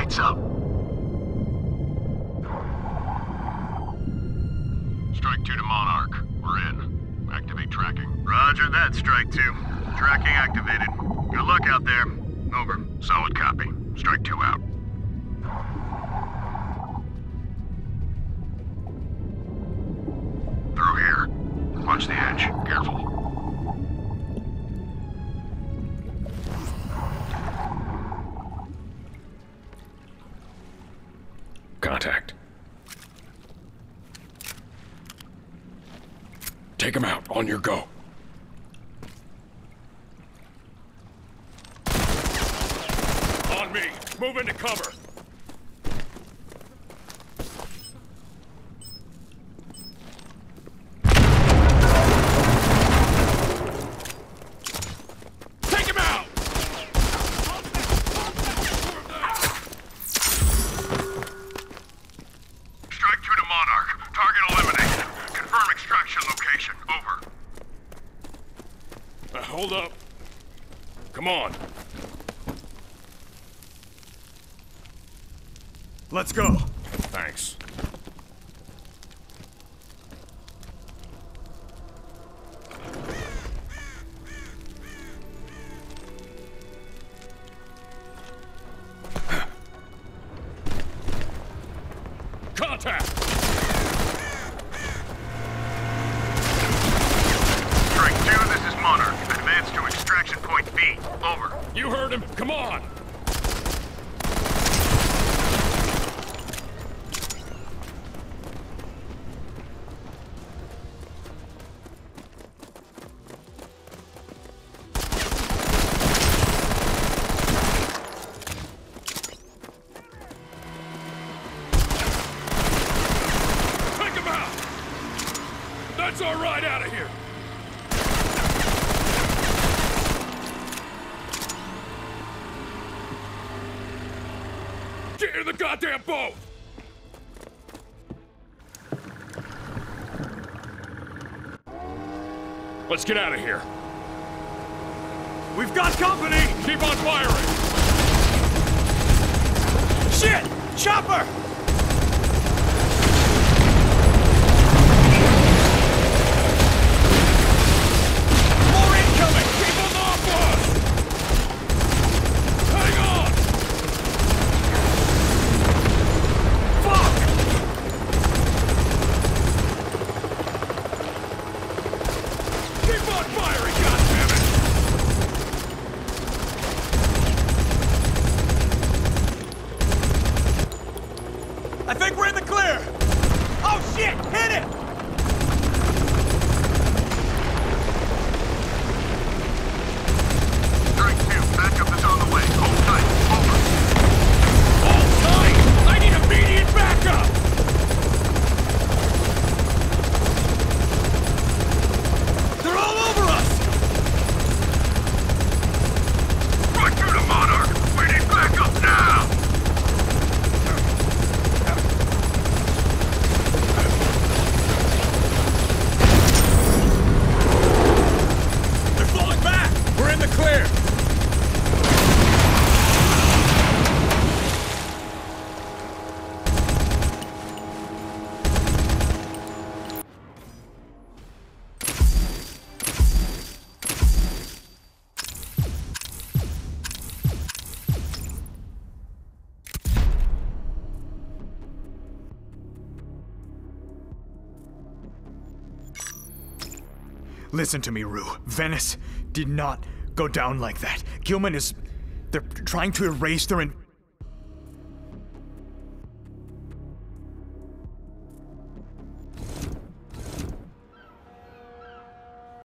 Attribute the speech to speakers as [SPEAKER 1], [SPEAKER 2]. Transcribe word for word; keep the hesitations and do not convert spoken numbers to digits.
[SPEAKER 1] Lights up. Strike two to Monarch. We're in. Activate tracking.
[SPEAKER 2] Roger that, Strike two. Tracking activated. Good luck out there. Over.
[SPEAKER 1] Solid copy. Strike two out. Through here. Watch the edge. Careful. Contact. Take him out. On your go.
[SPEAKER 3] On me. Move into cover. Take him out!
[SPEAKER 2] Strike two to Monarch. Target eliminated. Confirm extraction location. Over.
[SPEAKER 3] Uh, hold up. Come on.
[SPEAKER 4] Let's go.
[SPEAKER 3] Thanks. Contact!
[SPEAKER 2] Strike two, this is Monarch. Advance to extraction point B. Over.
[SPEAKER 3] You heard him. Come on! Take him out! That's our ride out of here! Get in the goddamn boat! Let's get out of here.
[SPEAKER 4] We've got company!
[SPEAKER 3] Keep on firing!
[SPEAKER 4] Shit! Chopper! More incoming!
[SPEAKER 3] Keep them off us! Hang on!
[SPEAKER 4] Fuck!
[SPEAKER 3] Keep on firing, goddammit!
[SPEAKER 4] I think we're in the clear! Oh shit! Hit it!
[SPEAKER 2] Strike two, backup is on the way. Hold tight. Over.
[SPEAKER 3] Hold tight! I need immediate backup!
[SPEAKER 4] They're all over us!
[SPEAKER 2] Strike two to Monarch. We need backup now.
[SPEAKER 4] They're falling back! We're in the clear! Listen to me, Rue. Venice did not go down like that. Gilman is... They're trying to erase their... In